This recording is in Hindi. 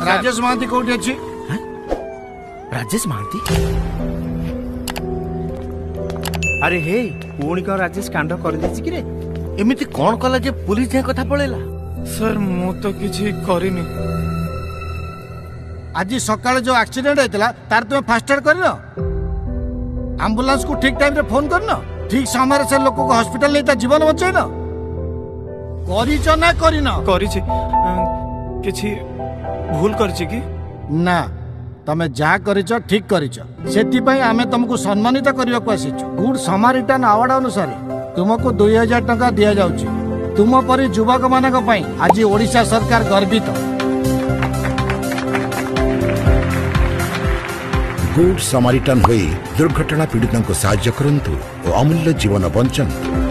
राजेश महांती कोठी अछि? राजेश महांती अरे हे पुणी कौन राजेश कांड कर देछि कि रे एमिति कोन कला जे पुलिस जे कथा पळेला? सर मु तो किछि करिनी। आज सकाळे जो एक्सीडेंट हेतला तार तुम फास्ट एड करनो? एम्बुलेंस को ठीक टाइम रे फोन करनो? ठीक समय से लोक को हॉस्पिटल ले ता जीवन बचैनो? करिछ ना करिनो? करिछि किछि भूल करछि कि ना तमे जा करिछ ठीक करिछ सेति पई आमे तुमको सम्मानित करिया को आसीछ। गुड समारिटन अवार्ड अनुसार तुमको 2000 टका दिया जाउछि। तुम परि युवक मानक पई आज ओडिशा सरकार गर्वित। गुड समारिटन होई दुर्घटना पीड़ितों को साहाय्य करंतु और अमूल्य जीवन बंचंतु।